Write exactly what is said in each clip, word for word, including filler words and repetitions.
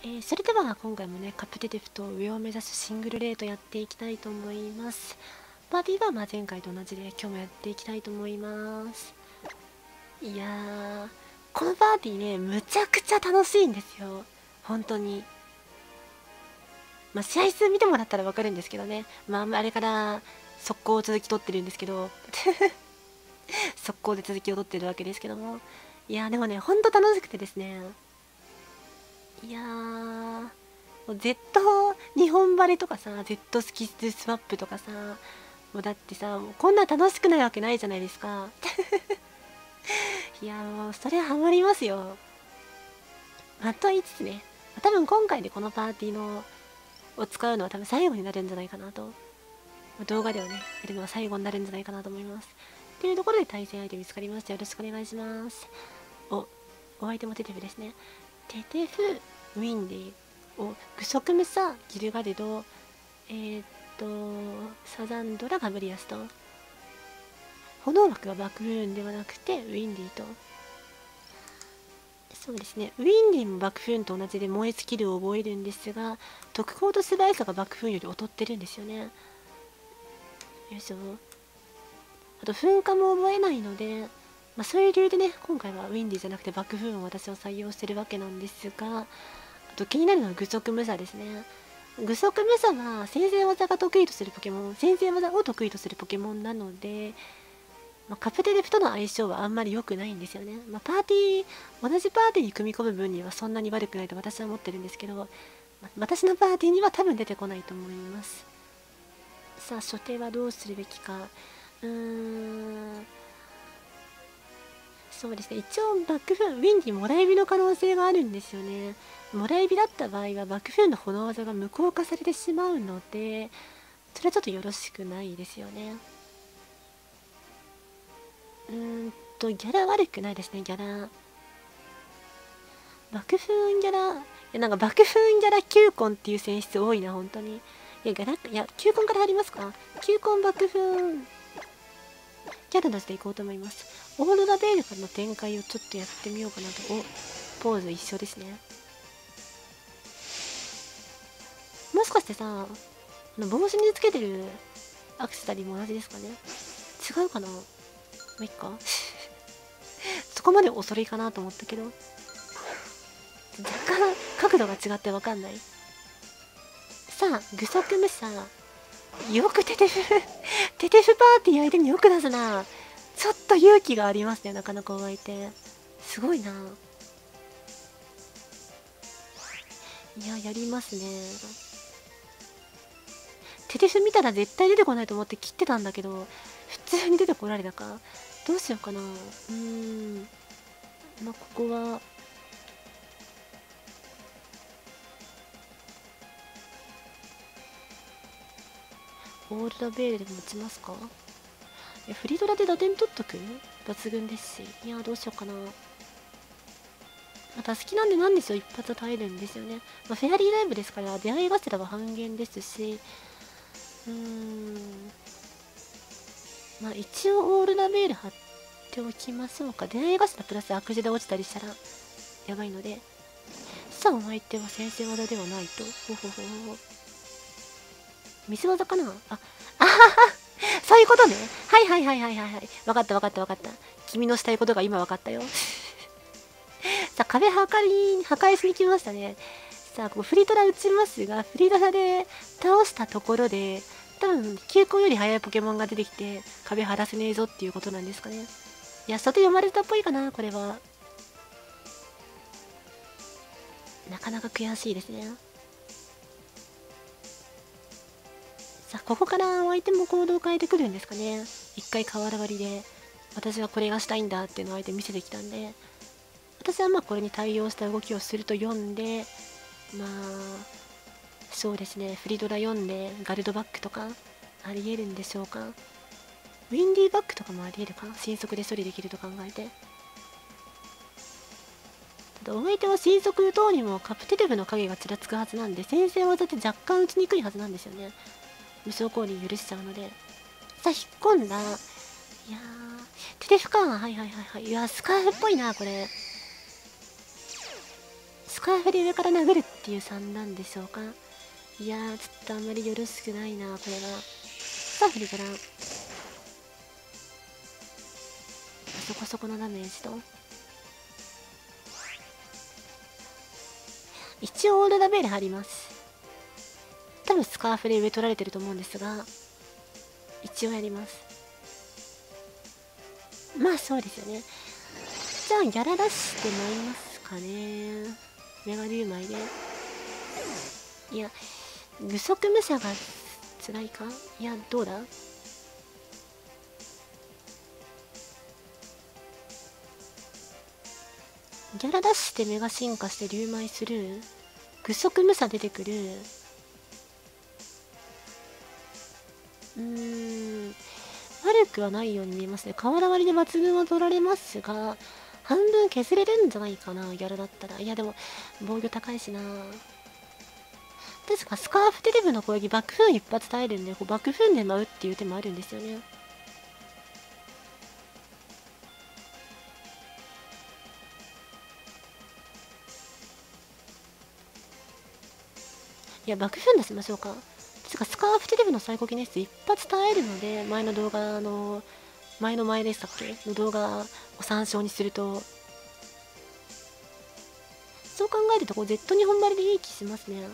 えー、それでは今回もね、カプテテフと上を目指すシングルレートやっていきたいと思います。パーティーはまあ前回と同じで今日もやっていきたいと思います。いやー、このパーティーね、むちゃくちゃ楽しいんですよ。本当に。まあ、試合数見てもらったらわかるんですけどね。まあ、あれから速攻を続き取ってるんですけど、速攻で続きを取ってるわけですけども。いやーでもね、ほんと楽しくてですね。いやー、もう Z 日本バレとかさ、 Z スキススワップとかさ、もうだってさ、もうこんな楽しくないわけないじゃないですか。いやーもうそれはハマりますよ。まあ、と言いつつね、多分今回でこのパーティーのを使うのは多分最後になるんじゃないかなと。動画ではね、やるのは最後になるんじゃないかなと思います。というところで対戦相手見つかりました。よろしくお願いします。お、お相手もテテフですね。テテフ、ウィンディ、お、グソクムサ、ギルガルド、えー、っと、サザンドラ、ガブリアスと。炎幕はバクーンではなくて、ウィンディと。そうですね、ウィンディもバクフーンと同じで燃えスキルを覚えるんですが、特攻と素早さがバクフーンより劣ってるんですよね。よいしょ。あと噴火も覚えないので、まあ、そういう理由でね、今回はウィンディじゃなくてバクフーンを私は採用してるわけなんですが、あと気になるのは具足無差ですね。具足無差は先制技が得意とするポケモン、先制技を得意とするポケモンなので、まあ、カプテレプとの相性はあんまり良くないんですよね。まあ、パーティー、同じパーティーに組み込む分にはそんなに悪くないと私は思ってるんですけど、まあ、私のパーティーには多分出てこないと思います。さあ、初手はどうするべきか。うーん。そうですね。一応、バックフーン、ウィンディもらい火の可能性があるんですよね。もらい火だった場合は、バックフーンの炎技が無効化されてしまうので、それはちょっとよろしくないですよね。うーんと、ギャラ悪くないですね、ギャラ。爆風ギャラ、いや、なんか爆風ギャラきゅうコンっていう選出多いな、本当に。いや、ギャラ、いや、きゅうコンから入りますか？ きゅう コン爆風ギャラ出していこうと思います。オーロラベールからの展開をちょっとやってみようかなと。お、ポーズ一緒ですね。もしかしてさ、あの帽子につけてるアクセサリーも同じですかね？違うかな？まあ、いっか。そこまで恐れかなと思ったけど、若干角度が違ってわかんない。さあ、具足無さ、よくテテフテテフパーティー相手によく出すな。ちょっと勇気がありますね、なかなかお相手。すごいな。いや、やりますね。テテフ見たら絶対出てこないと思って切ってたんだけど、普通に出てこられたか。どうしようかな。うーん。まあ、ここは、オールドベールで持ちますか？いや、フリードラで打点取っとく抜群ですし。いや、どうしようかな。まあ、タスキなんでなんでしょう、一発耐えるんですよね。まあ、フェアリーライブですから、出会いガセラは半減ですし、うーん。まあ、一応オールダベール貼っておきましょうか。出会いガセラプラス悪事で落ちたりしたら、やばいので。さあ、お相手は先制技ではないと。ほほほほ。ミス技かなあ、あははそういうことね。はいはいはいはいはいはい。わかったわかったわかった。君のしたいことが今わかったよ。さあ、壁破壊、破壊しに来ましたね。さあ、ここフリートラ打ちますが、フリートラで倒したところで、多分、急行より速いポケモンが出てきて、壁張らせねえぞっていうことなんですかね。いや、外読まれたっぽいかな、これは。なかなか悔しいですね。さあ、ここから相手も行動を変えてくるんですかね。一回瓦割りで、私はこれがしたいんだっていうのを相手見せてきたんで、私はまあこれに対応した動きをすると読んで、まあ、そうですね、フリドラ読んで、ガルドバックとか、ありえるんでしょうか。ウィンディーバックとかもありえるか、新速で処理できると考えて。ただ、お相手は新速等にもカプテテフの影がちらつくはずなんで、先制技って若干打ちにくいはずなんですよね。無償降臨許しちゃうので。さあ、引っ込んだ。いやー、テテフか。はいはいはいはい。いや、スカーフっぽいな、これ。スカーフで上から殴るっていう算なんでしょうか。いやー、ちょっとあんまりよろしくないな、これが。さあ、振りから。そこそこのダメージと。一応オールダメール貼ります。多分スカーフで上取られてると思うんですが、一応やります。まあそうですよね。じゃあ、ギャラ出してもらいますかね。メガリュウマイで。いや、具足武者が辛いか。いや、どうだ。ギャラ出してメガ進化してリュウマイする。具足武者出てくる。うーん、悪くはないように見えますね。瓦割りで抜群は取られますが、半分削れるんじゃないかな、ギャラだったら。いや、でも、防御高いしな。確かスカーフテレブの攻撃、爆風一発耐えるんで、こう爆風で舞うっていう手もあるんですよね。いや、爆風出しましょうか。確かスカーフテレブの最高記念室一発耐えるので、前の動画の、前の前でしたっけの動画を参照にすると、そう考えるとこう Z に本丸でいい気しますね。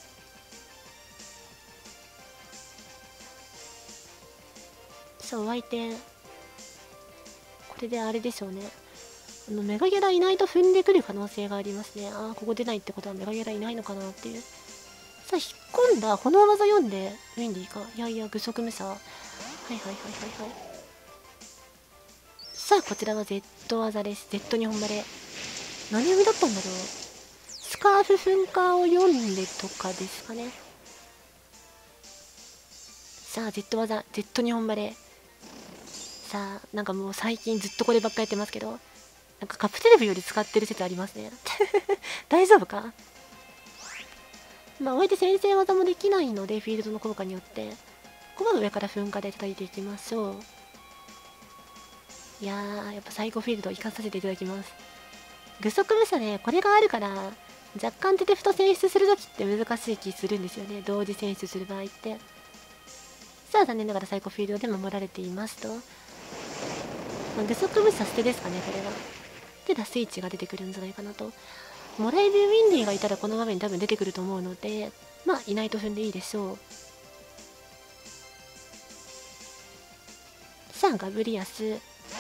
さあ、お相手。これであれでしょうね。あの、メガギャラいないと踏んでくる可能性がありますね。ああ、ここ出ないってことはメガギャラいないのかなっていう。さあ、引っ込んだ。炎技読んで、ウィンディーか。いやいや、具足無差。はいはいはいはいはい。さあ、こちらは Z 技です。Z に本バレ。何読みだったんだろう。スカーフ噴火を読んでとかですかね。さあ、Z 技、Z に本バレ。さあ、なんかもう最近ずっとこればっかやってますけど、なんかカプテレビより使ってる説ありますね。大丈夫か。まあ、お相手先制技もできないので、フィールドの効果によって、ここは上から噴火で叩いていきましょう。いやー、やっぱ最高フィールド生かさせていただきます。具足武者ね、これがあるから、若干テテフト選出するときって難しい気するんですよね。同時選出する場合って。さあ、残念ながら最高フィールドで守られていますと。まあ、具足武者捨てですかね、これは。で、ラスイッチが出てくるんじゃないかなと。モライブ・ウィンディがいたらこの場面多分出てくると思うので、まあ、いないと踏んでいいでしょう。さあ、ガブリアス。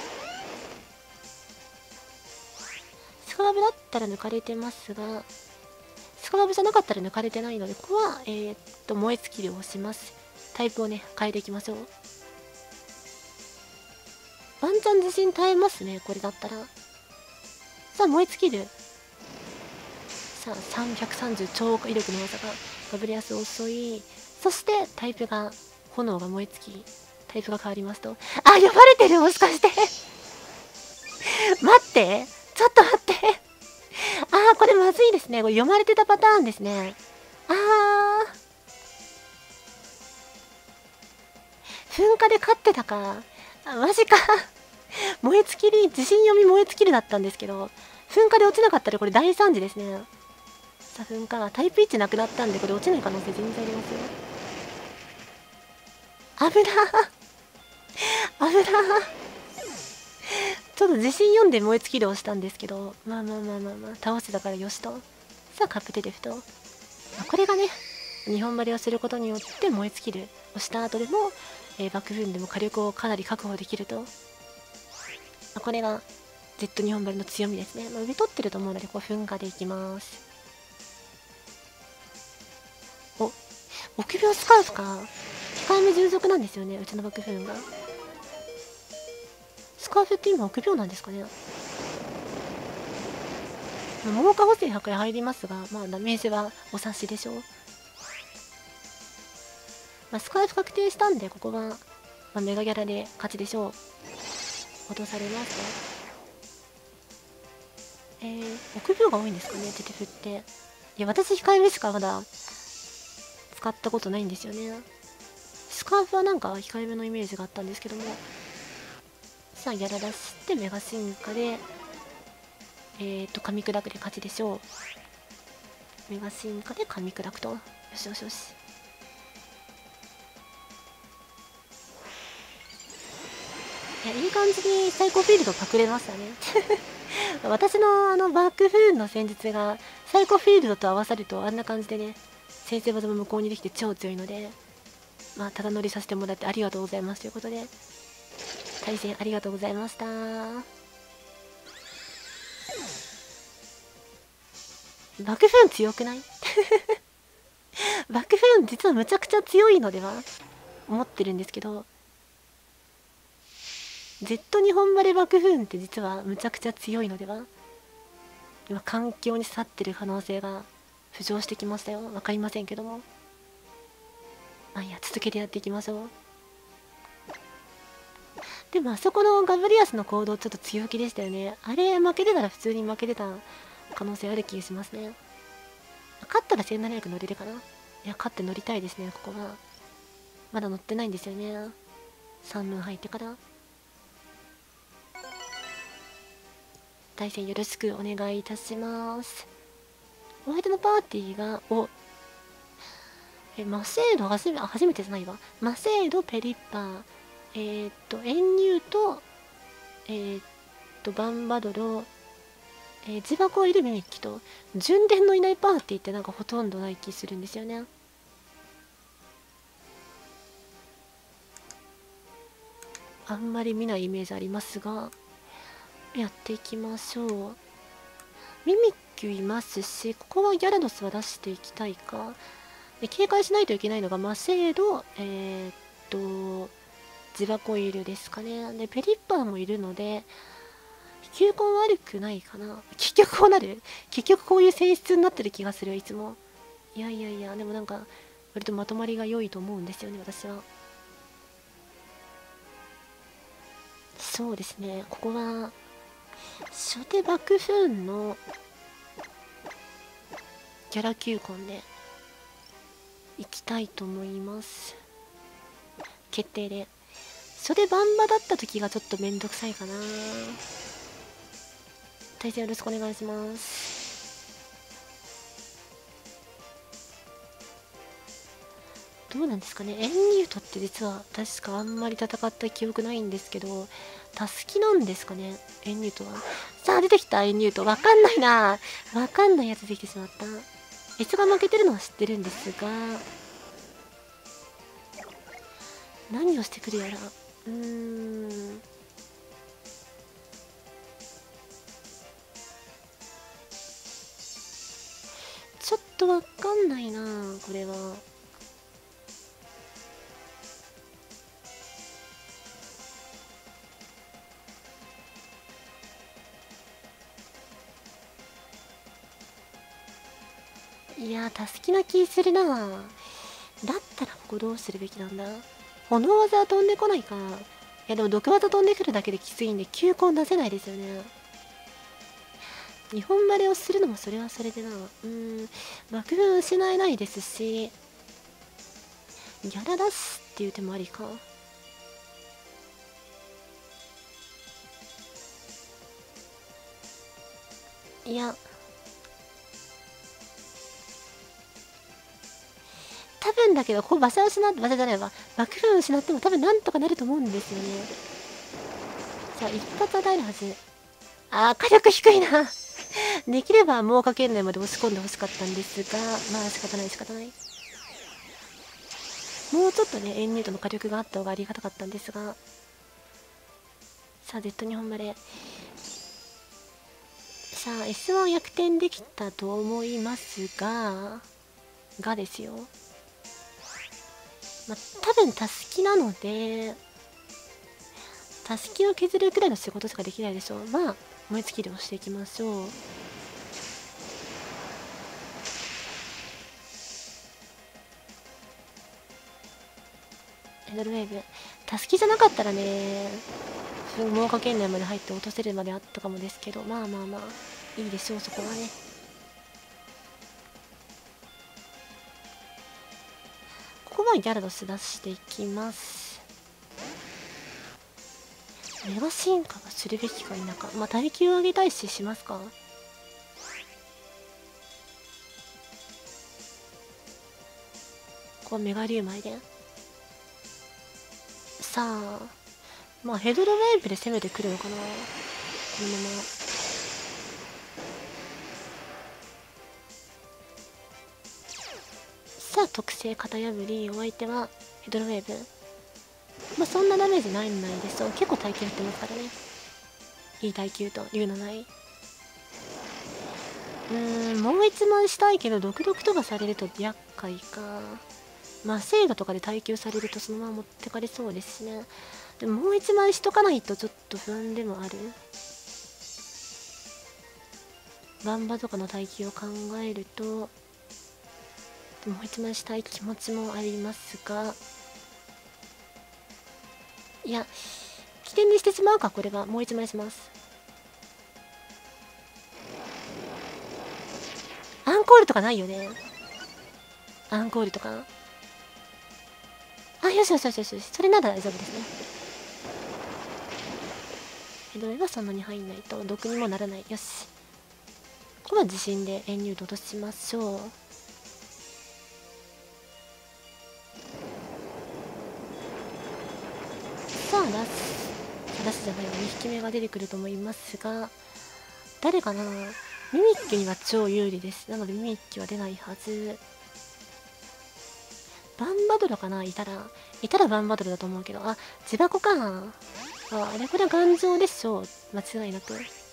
スカラブだったら抜かれてますが、スカラブじゃなかったら抜かれてないので、ここは、えー、っと、燃え尽きるを押します。タイプをね、変えていきましょう。ワンチャン自信耐えますね、これだったら。さあ、燃え尽きる。さあ、さんびゃくさんじゅう超威力の技が、ガブリアス遅い。そして、タイプが、炎が燃え尽き、タイプが変わりますと。あ、呼ばれてるもしかして待ってちょっと待ってあー、これまずいですね。これ読まれてたパターンですね。あー。噴火で勝ってたか。あ、マジか燃え尽きり、地震読み燃え尽きるだったんですけど、噴火で落ちなかったらこれ大惨事ですね。さあ、噴火。タイプいちなくなったんで、これ落ちない可能性全然ありますよ。危なー危なーちょっと自信読んで燃え尽きるをしたんですけど、まあまあまあまあまあ、倒してたからよしと。さあ、カップテレフト。これがね、日本張りをすることによって燃え尽きるをした後でも、えー、爆風でも火力をかなり確保できると。これが Z 日本張りの強みですね。まあ、上取ってると思うので、こう噴火でいきます。お、臆病スカーフか。控えめ従属なんですよね、うちの爆風が。スカーフって今臆病なんですかね。桃化補正剥離入りますが、まあダメージはお察しでしょう。まあ、スカーフ確定したんで、ここは、まあ、メガギャラで勝ちでしょう。落とされますね。えー、臆病が多いんですかね、テテフって。いや、私控えめしかまだ使ったことないんですよね。スカーフはなんか控えめのイメージがあったんですけども。さあ、ギャラ出してメガ進化で、えーと、噛み砕くで勝ちでしょう。 メガ進化で噛み砕くと。よしよしよし。いや、いい感じにサイコフィールドパクれましたね私のあのバックフーンの戦術がサイコフィールドと合わさるとあんな感じでね、先生技も無効にできて超強いので、まあただ乗りさせてもらってありがとうございますということで、対戦ありがとうございました。バクフーン強くないバクフーン実はむちゃくちゃ強いのでは思ってるんですけど、 Z 日本バレバクフーンって実はむちゃくちゃ強いのでは。今環境に刺さってる可能性が浮上してきましたよ。分かりませんけども、まあいや、続けてやっていきましょう。でもあそこのガブリアスの行動ちょっと強気でしたよね。あれ負けてたら普通に負けてた可能性ある気がしますね。勝ったらせんななひゃく乗れるかな。いや、勝って乗りたいですね。ここはまだ乗ってないんですよね。さんぶん入ってから。対戦よろしくお願いいたします。お相手のパーティーが、おえマセード初め、あ、初めてじゃないわ。マセード、ペリッパー、えー、っと、エンニューと、えー、っと、バンバドロ、えー、ジバコイルミミッキと、順伝のいないパーティーってなんかほとんどない気するんですよね。あんまり見ないイメージありますが、やっていきましょう。ミミッキュいますし、ここはギャラドスは出していきたいか。で警戒しないといけないのがマセード、えー、っとジバコイルですかね。でペリッパーもいるので球根悪くないかな。結局こうなる、結局こういう性質になってる気がするいつも。いやいやいや、でもなんか割とまとまりが良いと思うんですよね、私は。そうですね、ここは初手爆風のギャラ球根でいきたいと思います。決定で。それバンバだった時がちょっとめんどくさいかな。対戦よろしくお願いします。どうなんですかね。エンニュートって実は確かあんまり戦った記憶ないんですけど、タスキなんですかね、エンニュートは。さあ出てきたエンニュート。わかんないな。わかんないやつできてしまった。S が負けてるのは知ってるんですが、何をしてくるやら。うーん。ちょっとわかんないなこれは。いやー、たすきな気するな。だったらここどうするべきなんだ。炎技は飛んでこないか。いやでも毒技飛んでくるだけできついんで球根出せないですよね。日本バレをするのもそれはそれでな。うーん、爆風失えないですし、ギャラ出すっていう手もありか。いや、多分だけど、ここ場所を失って、場所じゃないわ。爆風を失っても多分なんとかなると思うんですよね。さあ、一発与えるはず。あー、火力低いな。できればもうかけん内まで押し込んでほしかったんですが、まあ仕方ない仕方ない。もうちょっとね、エンニュートの火力があった方がありがたかったんですが。さあ、Z 日本バレ。さあ、エスワン 逆転できたと思いますが、がですよ。まあ、多分たすきなので、たすきを削るくらいの仕事しかできないでしょう。まあ、燃え尽きるをしていきましょう。エドルウェーブ。たすきじゃなかったらね、猛火圏内まで入って落とせるまであったかもですけど、まあまあまあ、いいでしょう、そこはね。ここはギャラドス出していきます。メガ進化がするべきか否か。まあ、耐久上げたいししますか。 こうメガリウマイでさあ、まあヘドロウェーブで攻めてくるのかな、このまま。さあ特性型破り、お相手はヘドロウェーブ。まあそんなダメージないんないでしょう。結構耐久振ってますからね。いい耐久というのない。うーん、もう一枚したいけど毒々とかされると厄介か。まあ精度とかで耐久されるとそのまま持ってかれそうですしね。でももう一枚しとかないとちょっと不安でもある。バンバとかの耐久を考えるともう一枚したい気持ちもありますが、いや起点にしてしまうか。これはもう一枚します。アンコールとかないよね。アンコールとか、あ、よしよしよしよし、それなら大丈夫ですね。ヘドウェはそんなに入んないと毒にもならない。よし、ここは自信で遠入度としましょう。さあラスラスじゃないわ、にひきめが出てくると思いますが、誰かな。ミミッキュには超有利です。なのでミミッキュは出ないはず。バンバドルかな。いたらいたらバンバドルだと思うけど、あ、ジバコか。あ、あれこれ頑丈でしょう、間違いなく。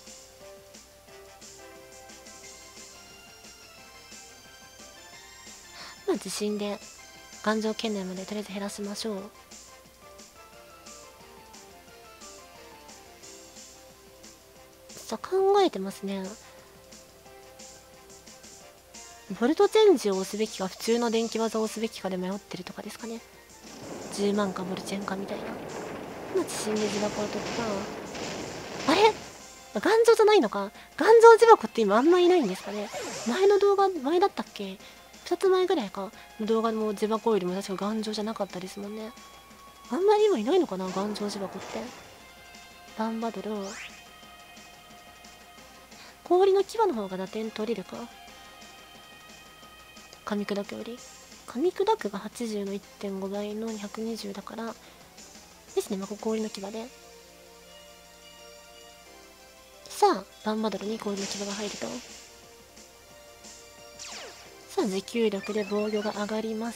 まあ自信で頑丈圏内までとりあえず減らしましょう。さあ考えてますね。ボルトチェンジを押すべきか普通の電気技を押すべきかで迷ってるとかですかね。じゅうまんかボルチェンかみたいな。まあ自信で自爆を取った。あれ頑丈じゃないのか。頑丈自爆って今あんまいないんですかね。前の動画前だったっけ、ふたつまえぐらいかの動画も自爆よりも確か頑丈じゃなかったですもんね。あんまり今いないのかな頑丈自爆って。バンバドル氷の牙の方が打点取れるか。噛み砕くより噛み砕くがはちじゅうの いってんご 倍のひゃくにじゅうだからですね。まあ、氷の牙でさあバンバドルに氷の牙が入ると、さあ持久力で防御が上がります。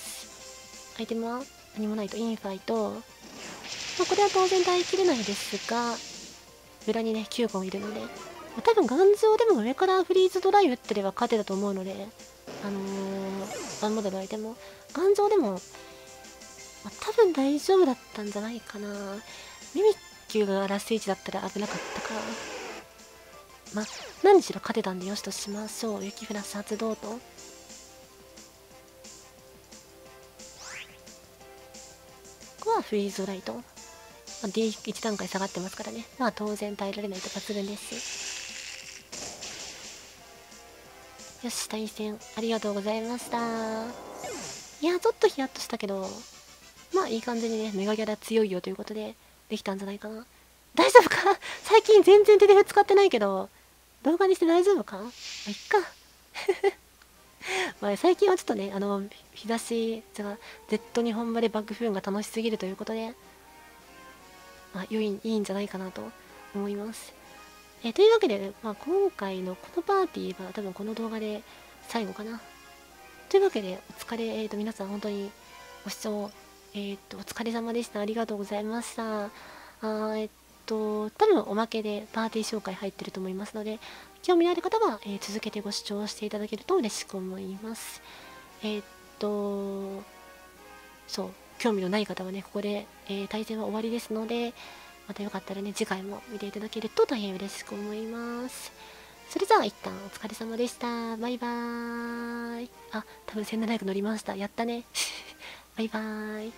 アイテムは何もないとインファイト、まあ、これは当然耐えきれないですが裏にねきゅうこいるので、まあ、多分頑丈でも上からフリーズドライ打ってれば勝てたと思うので、あのー、バンバドル相手も頑丈でも、まあ、多分大丈夫だったんじゃないかな。ミミッキュがラスイチだったら危なかったか。まあ何しろ勝てたんでよしとしましょう。雪フラス発動と、ここはフリーズドライト、まあ、ディーいち 段階下がってますからね。まあ当然耐えられないと抜群です。よし対戦ありがとうございました。いやちょっとヒヤッとしたけど、まあいい感じにねメガギャラ強いよということでできたんじゃないかな。大丈夫か最近全然テレフ使ってないけど動画にして大丈夫か。まあいっかまあ最近はちょっとねあの日差しじゃあ Z 日本までバックフーンが楽しすぎるということで、まあ良いいいんじゃないかなと思います。えー、というわけで、まあ、今回のこのパーティーは多分この動画で最後かな。というわけでお疲れ、えー、と皆さん本当にご視聴、えー、とお疲れ様でした。ありがとうございました。あーえっと多分おまけでパーティー紹介入ってると思いますので、興味のある方は、えー続けてご視聴していただけると嬉しく思います。えーっとそう興味のない方はねここで、えー対戦は終わりですので、またよかったらね次回も見ていただけると大変嬉しく思います。それじゃあ一旦お疲れ様でした。バイバーイ。あ、多分せんななひゃく乗りました。やったね。バイバーイ。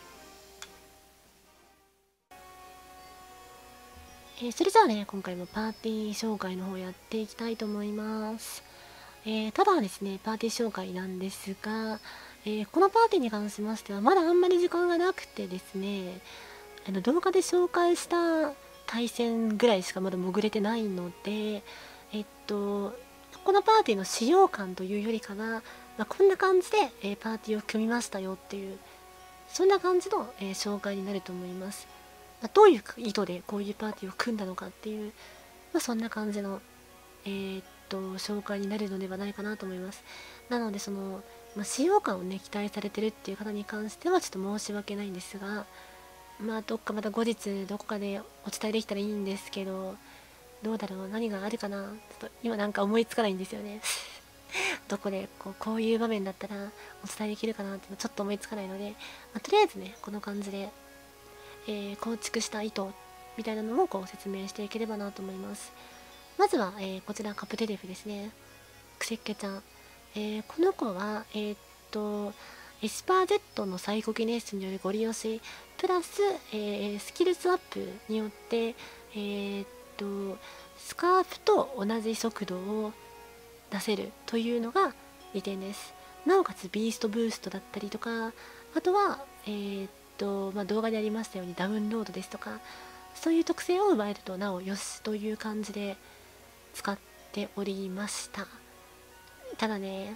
えーそれじゃあね今回もパーティー紹介の方やっていきたいと思います。えーただですねパーティー紹介なんですが、えーこのパーティーに関しましてはまだあんまり時間がなくてですね、あの動画で紹介した対戦ぐらいしかまだ潜れてないので、えっとこのパーティーの使用感というよりかは、まあ、こんな感じで、えーパーティーを組みましたよっていうそんな感じの、えー紹介になると思います。まあ、どういう意図でこういうパーティーを組んだのかっていう、まあ、そんな感じの、えーっと紹介になるのではないかなと思います。なのでその、まあ、使用感をね期待されてるっていう方に関してはちょっと申し訳ないんですが、まあどっかまた後日どこかでお伝えできたらいいんですけど、どうだろう、何があるかな、ちょっと今なんか思いつかないんですよねどこでこうこういう場面だったらお伝えできるかなっていうのちょっと思いつかないので、まあ、とりあえずねこの感じで、えー構築した意図みたいなのもこう説明していければなと思います。まずは、えーこちらカプテレフですね。クセッケちゃん、えーこの子はえーっとエスパー Z のサイコキネシスによるゴリ押しプラス、えースキルスアップによってえーっとスカーフと同じ速度を出せるというのが利点です。なおかつビーストブーストだったりとか、あとはえーっと、まあ、動画でありましたようにダウンロードですとか、そういう特性を奪えるとなおよしという感じで使っておりました。ただね、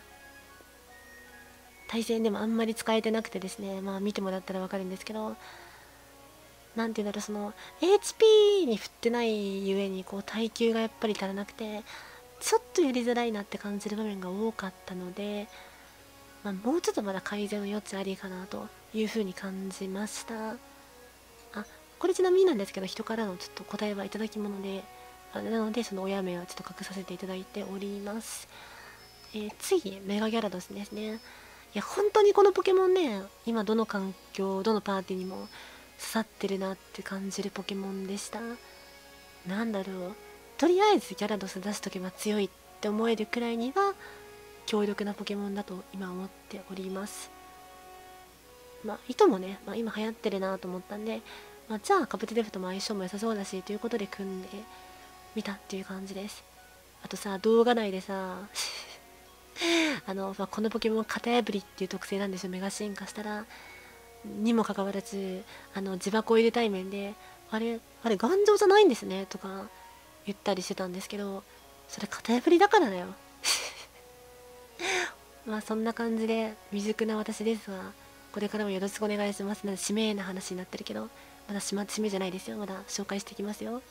対戦でもあんまり使えてなくてですね、まあ見てもらったらわかるんですけど、なんていうんだろう、その エイチピー に振ってないゆえにこう耐久がやっぱり足らなくて、ちょっとやりづらいなって感じる場面が多かったので、まあ、もうちょっとまだ改善の余地ありかなというふうに感じました。あ、これちなみになんですけど、人からのちょっと答えはいただき物で、あなのでその親名はちょっと隠させていただいております。えー次、メガギャラドスですね。いや、本当にこのポケモンね、今どの環境、どのパーティーにも刺さってるなって感じるポケモンでした。なんだろう。とりあえずギャラドス出しとけば強いって思えるくらいには強力なポケモンだと今思っております。まあ、糸もね、まあ、今流行ってるなと思ったんで、まあ、じゃあカプテデフとも相性も良さそうだしということで組んでみたっていう感じです。あとさ、動画内でさあの、まあ、このポケモン型破りっていう特性なんですよ。メガ進化したらにもかかわらず、あの自爆を入れ対面であれあれ頑丈じゃないんですねとか言ったりしてたんですけど、それ型破りだからだよまあそんな感じで未熟な私ですが、これからもよろしくお願いします。なんで指名な話になってるけど、まだ指名じゃないですよ。まだ紹介していきますよ。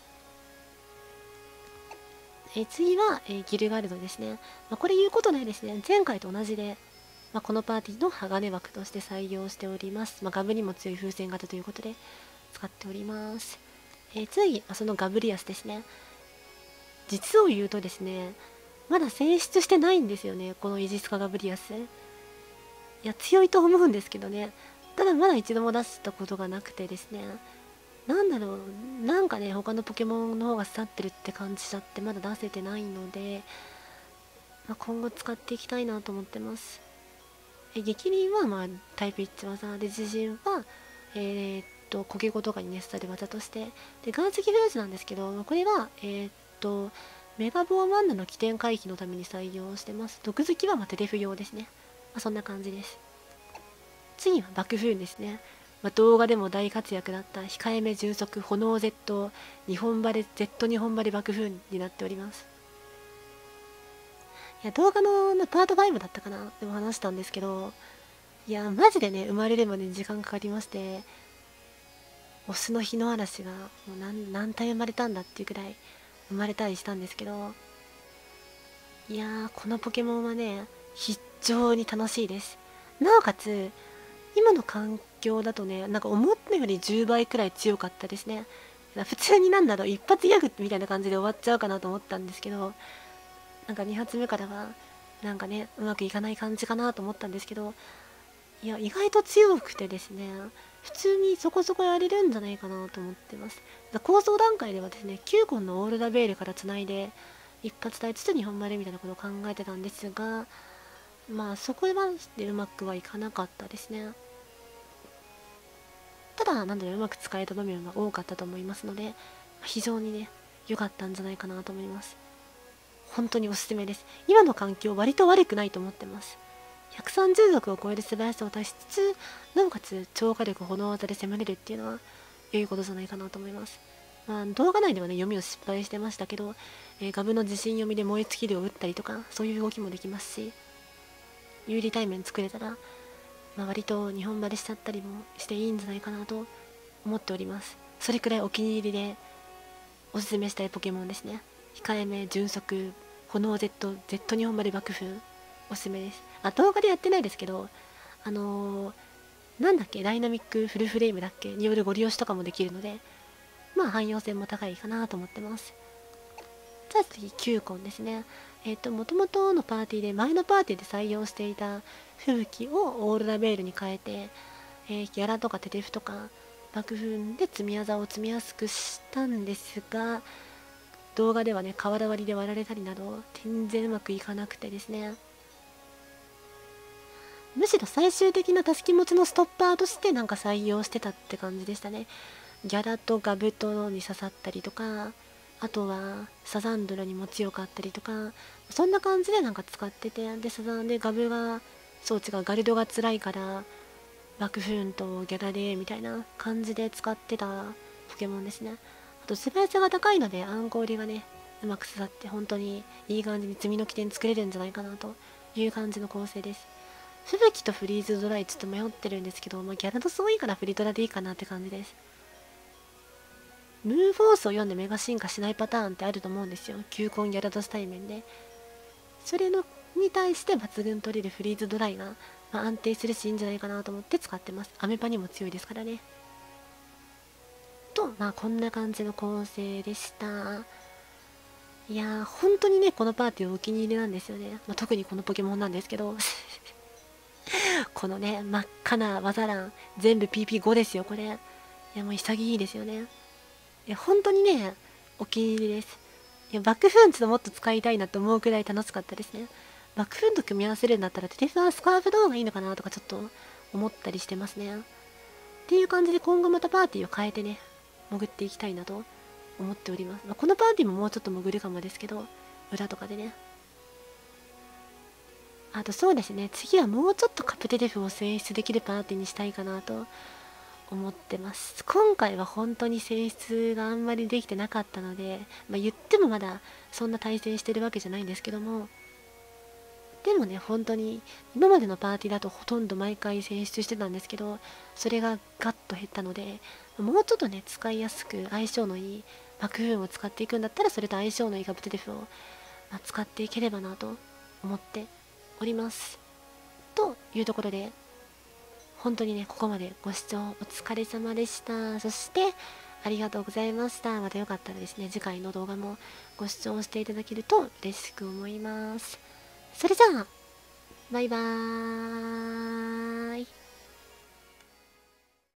え次は、えーギルガルドですね。まあ、これ言うことないですね。前回と同じで、まあ、このパーティーの鋼枠として採用しております。まあ、ガブにも強い風船型ということで使っております。えー次、まあ、そのガブリアスですね。実を言うとですね、まだ選出してないんですよね、このイージスカガブリアス。いや、強いと思うんですけどね。ただまだ一度も出したことがなくてですね。なんだろう、なんかね、他のポケモンの方が刺さってるって感じちゃってまだ出せてないので、まあ、今後使っていきたいなと思ってます。え激鱗はまあタイプ一致技で、自陣はえーっと焦げ子とかに熱される技として、で岩石フューズなんですけど、これはえーっとメガボアマンナの起点回避のために採用してます。毒好きはまあテレフ用ですね。まあ、そんな感じです。次は爆風ですね。まあ、動画でも大活躍だった控えめ重速炎 Z 日本バレ Z 日本バレ爆風になっております。いや、動画のパートファイブだったかなでも話したんですけど、いやマジでね、生まれるまでに時間かかりまして、オスの日の嵐がもう 何, 何体生まれたんだっていうくらい生まれたりしたんですけど、いやーこのポケモンはね非常に楽しいです。なおかつ今の環境だとね、なんか思ったよりじゅうばいくらい強かったですね。普通になんだろう、一発ギャグみたいな感じで終わっちゃうかなと思ったんですけど、なんかに発目からはなんかねうまくいかない感じかなと思ったんですけど、いや意外と強くてですね、普通にそこそこやれるんじゃないかなと思ってます。構想段階ではですね、きゅうこんのオールダベールからつないで一発隊ずつにほんまでみたいなことを考えてたんですが、まあそこまでうまくはいかなかったですね。ただなんだろう、うまく使えた場面が多かったと思いますので、非常にね良かったんじゃないかなと思います。本当におすすめです。今の環境割と悪くないと思ってます。ひゃくさんじゅう族を超える素早さを出しつつ、なおかつ超火力炎技で攻めれるっていうのは良いことじゃないかなと思います。まあ、動画内ではね読みを失敗してましたけど、えーガブの自信読みで燃え尽きるを打ったりとかそういう動きもできますし、有利対面作れたらまあ、割と日本バレしちゃったりもしていいんじゃないかなと思っております。それくらいお気に入りでおすすめしたいポケモンですね。控えめ、純速、炎 Z、Z 日本バレ爆風、おすすめです。あ、動画でやってないですけど、あのー、なんだっけ、ダイナミックフルフレームだっけによるご利用しとかもできるので、まあ汎用性も高いかなと思ってます。じゃあ次、キューコンですね。えっ、と、もともとのパーティーで、前のパーティーで採用していた吹雪をオーロラベールに変えて、えー、ギャラとかテテフとか、爆風で積み技を積みやすくしたんですが、動画ではね、瓦割りで割られたりなど、全然うまくいかなくてですね。むしろ最終的なたすき持ちのストッパーとしてなんか採用してたって感じでしたね。ギャラとガブトに刺さったりとか、あとはサザンドラにも強かったりとか、そんな感じでなんか使ってて、でサザンでガブが、そう違う、ガルドが辛いから爆風とギャラでみたいな感じで使ってたポケモンですね。あと素早さが高いのでアンコーリがね、うまく刺さって本当にいい感じに積みの起点作れるんじゃないかなという感じの構成です。吹雪とフリーズドライちょっと迷ってるんですけど、まあ、ギャラドス多いからフリドラでいいかなって感じです。ムーンフォースを読んでメガ進化しないパターンってあると思うんですよ。球根ギャラドス対面で。それのに対して抜群取れるフリーズドライが、まあ、安定するしいいんじゃないかなと思って使ってます。アメパにも強いですからね。と、まあこんな感じの構成でした。いやー、本当にね、このパーティーお気に入りなんですよね。まあ、特にこのポケモンなんですけど、このね、真っ赤な技欄、全部 ピーピーご ですよ、これ。いや、もう潔いですよね。いや、本当にね、お気に入りです。いや、バックフンちょっともっと使いたいなと思うくらい楽しかったですね。バックフンと組み合わせるんだったら、テテフはスカーフの方がいいのかなとかちょっと思ったりしてますね。っていう感じで今後またパーティーを変えてね、潜っていきたいなと思っております。まあ、このパーティーももうちょっと潜るかもですけど、裏とかでね。あとそうですね、次はもうちょっとカプテデフを選出できるパーティーにしたいかなと思ってます。今回は本当に選出があんまりできてなかったので、まあ、言ってもまだそんな対戦してるわけじゃないんですけども、でもね、本当に今までのパーティーだとほとんど毎回選出してたんですけど、それがガッと減ったので、もうちょっとね、使いやすく相性のいい爆風を使っていくんだったら、それと相性のいいカプテデフを、まあ、使っていければなと思っております。というところで、本当にね、ここまでご視聴お疲れ様でした。そして、ありがとうございました。またよかったらですね、次回の動画もご視聴していただけると嬉しく思います。それじゃあ、バイバーイ。